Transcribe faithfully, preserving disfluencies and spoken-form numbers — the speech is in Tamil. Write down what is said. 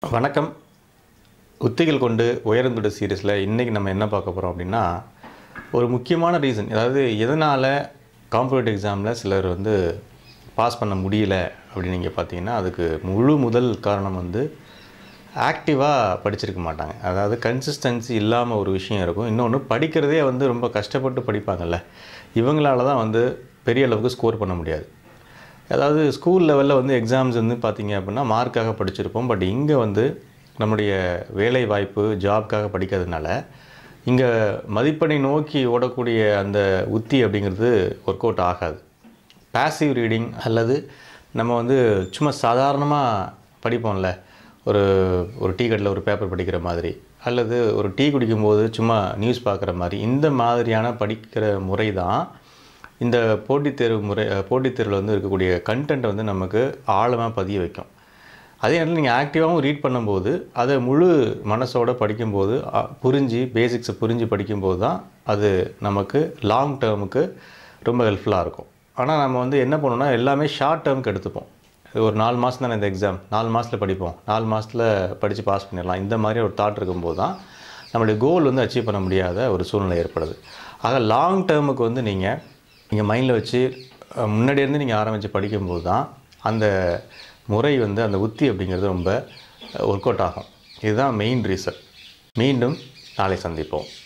வணக்கம். உத்திகள் கொண்டு உயர்ந்துட சீரிஸில் இன்றைக்கி நம்ம என்ன பார்க்க போகிறோம் அப்படின்னா, ஒரு முக்கியமான ரீசன், அதாவது எதனால் காம்படிட்டிவ் எக்ஸாமில் சிலர் வந்து பாஸ் பண்ண முடியல அப்படின்னு நீங்கள் பார்த்தீங்கன்னா, அதுக்கு முழு முதல் காரணம் வந்து ஆக்டிவாக படிச்சிருக்க மாட்டாங்க. அதாவது கன்சிஸ்டன்சி இல்லாமல் ஒரு விஷயம் இருக்கும். இன்னொன்று, படிக்கிறதே வந்து ரொம்ப கஷ்டப்பட்டு படிப்பாங்கள்ல, இவங்களால தான் வந்து பெரிய அளவுக்கு ஸ்கோர் பண்ண முடியாது. அதாவது ஸ்கூல் லெவலில் வந்து எக்ஸாம்ஸ் வந்து பார்த்திங்க அப்படின்னா மார்க்காக படிச்சிருப்போம். பட் இங்கே வந்து நம்முடைய வேலை வாய்ப்பு ஜாப்க்காக படிக்கிறதுனால இங்கே மதிப்பெண்ணை நோக்கி ஓடக்கூடிய அந்த உத்தி அப்படிங்கிறது ஒர்க் அவுட் ஆகாது. பாசிவ் ரீடிங் அல்லது நம்ம வந்து சும்மா சாதாரணமாக படிப்போம்ல, ஒரு ஒரு டீ கடையில் ஒரு பேப்பர் படிக்கிற மாதிரி, அல்லது ஒரு டீ குடிக்கும்போது சும்மா நியூஸ் பார்க்குற மாதிரி, இந்த மாதிரியான படிக்கிற முறை தான் இந்த போட்டித் தேர்வு முறை போட்டித் தேர்வில் வந்து இருக்கக்கூடிய கண்டென்ட்டை வந்து நமக்கு ஆழமாக பதிய வைக்கும். அதே நேரத்தில் நீங்கள் ஆக்டிவாகவும் ரீட் பண்ணும்போது, அதை முழு மனசோடு படிக்கும்போது, புரிஞ்சு பேசிக்ஸை புரிஞ்சு படிக்கும்போது தான் அது நமக்கு லாங் டேர்முக்கு ரொம்ப ஹெல்ப்ஃபுல்லாக இருக்கும். ஆனால் நம்ம வந்து என்ன பண்ணோம்னா, எல்லாமே ஷார்ட் டேர்முக்கு எடுத்துப்போம். ஒரு நாலு மாதம் தானே இந்த எக்ஸாம், நாலு மாதத்தில் படிப்போம், நாலு மாதத்தில் படித்து பாஸ் பண்ணிடலாம், இந்த மாதிரி ஒரு தாட் இருக்கும்போது தான் நம்மளுடைய கோல் வந்து அச்சீவ் பண்ண முடியாத ஒரு சூழ்நிலை ஏற்படுது. ஆக லாங் டேர்முக்கு வந்து நீங்கள் நீங்கள் மைண்டில் வச்சு முன்னாடியிருந்து நீங்கள் ஆரம்பித்து படிக்கும்போது தான் அந்த முறை வந்து, அந்த உத்தி அப்படிங்கிறது ரொம்ப ஒர்க் அவுட் ஆகும். இதுதான் மெயின் ரீசன். மீண்டும் நாளை சந்திப்போம்.